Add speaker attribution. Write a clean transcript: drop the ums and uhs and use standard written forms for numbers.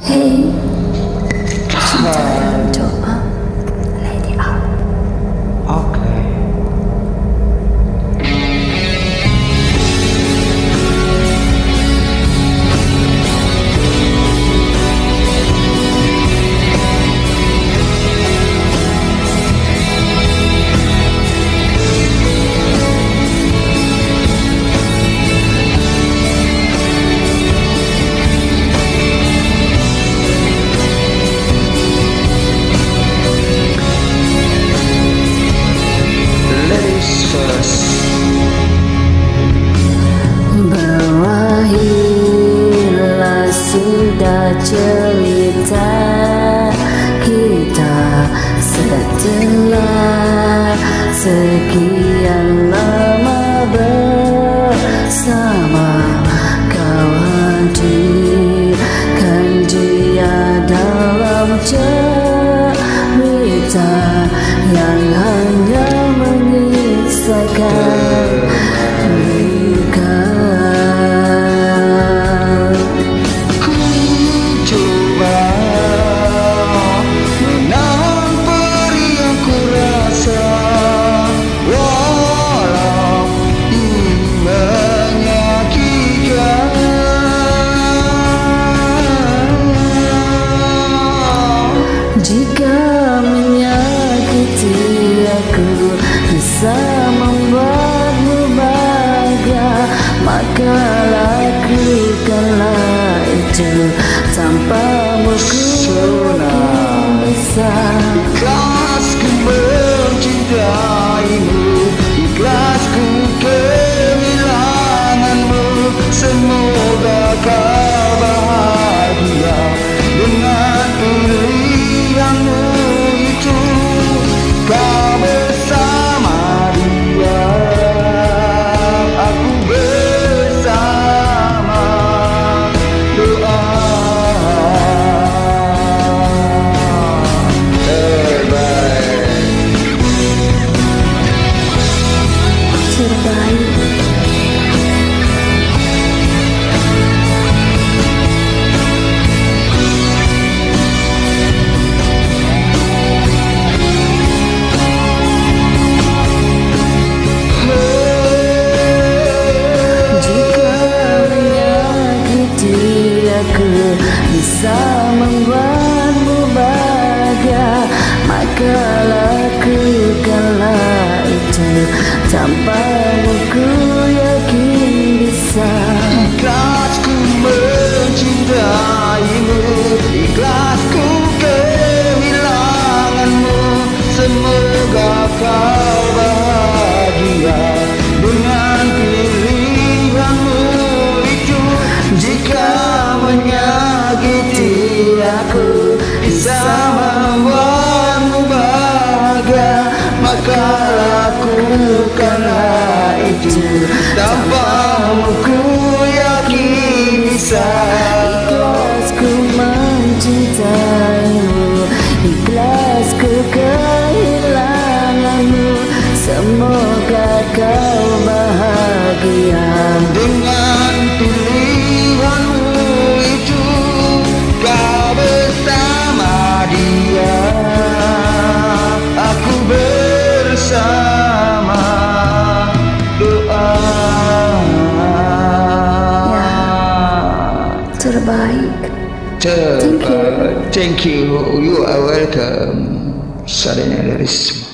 Speaker 1: Hey, cinta dalam doa, Lady Al.
Speaker 2: Oke.
Speaker 1: Berakhirlah sudah cerita kita setelah sekian lama bersama. Kau hadirkan dia dalam cerita yang hanya menyisakan luka.
Speaker 2: Ku coba menahan perih yang ku rasa, walau ini menyakitkan.
Speaker 1: Jika menyakiti aku bisa membuatmu bahagia, maka lakukanlah itu. Tanpamu ku bisa.
Speaker 2: Ikhlas ku mencintaimu, ikhlas ku kehilanganmu. Semoga kau bahagia dengan pilihanmu itu. Kau bersama dia, aku bersama doa.
Speaker 1: Terbaik. Jika menyakiti aku bisa membuatmu bahagia, maka lakukanlah itu. Tanpamu ku yakin bisa.
Speaker 2: Ikhlas ku mencintaimu, ikhlas ku kehilanganmu. Semoga kau bahagia dengan pilihanmu itu. Jika menyakiti aku bisa membuatmu bahagia, maka lakukanlah itu. Tanpamu ku yakin bisa.
Speaker 1: Ikhlas ku mencintaimu, ikhlas ku kehilanganmu. Semoga kau bahagia
Speaker 2: Dengan pilihanmu itu. Kau bersama dia, aku bersama doa.
Speaker 1: terbaik.
Speaker 2: Thank you. You are welcome. Saling